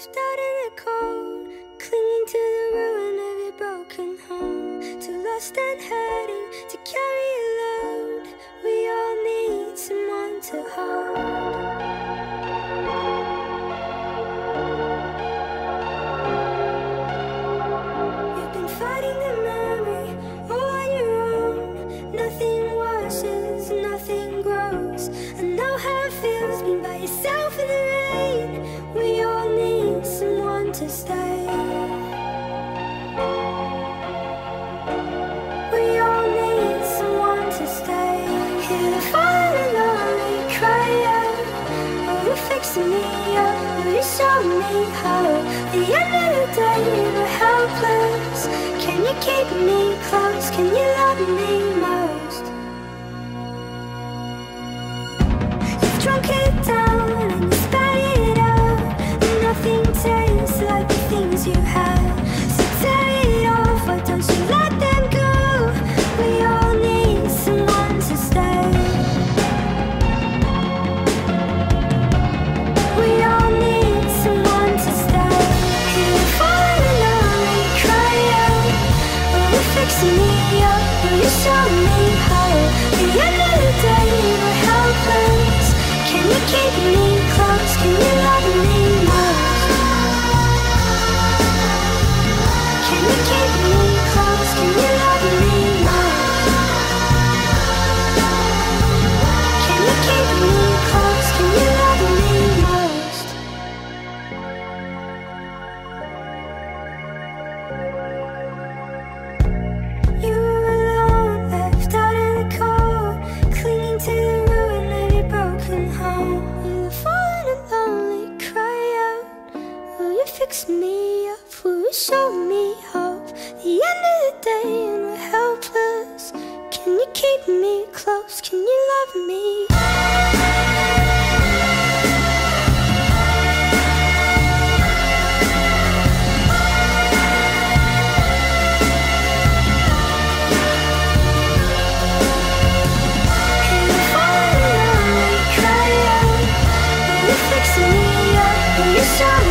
left out in the cold, clinging to the ruin of your broken home. Too lost and hurting to carry a load. We all need someone to hold. You've been fighting the memory all on your own. Nothing washes, nothing grows. I know how it feels being by yourself in the rain. We all need someone to stay. We all need someone to stay. Hear the falling and lonely cry out. Oh, you're fixing me up, oh, you show me how. The end of the day, we're helpless. Can you keep me close? Can you love me most? You've drunk it down and you spat it out. Nothing tastes like the things you had. So tear it off, why don't you let them go? We all need someone to stay. We all need someone to stay. Hear the falling and lonely cry out. Oh, you're fixing me up, oh, you show me how. The end of the day, we're helpless. Can you keep me close? Can you love me most? Can you keep me close? Can you love me most? Can you keep me close? Can you love me most? You were alone, left out in the cold, clinging to the ruin of your broken home. You're the fallen and lonely cry out. Will you fix me up? Will you show me hope? The end of the day and we're helpless. Can you keep me close? Can you love me? Hear the fallen and lonely cry out. Will you fix me up? Will you show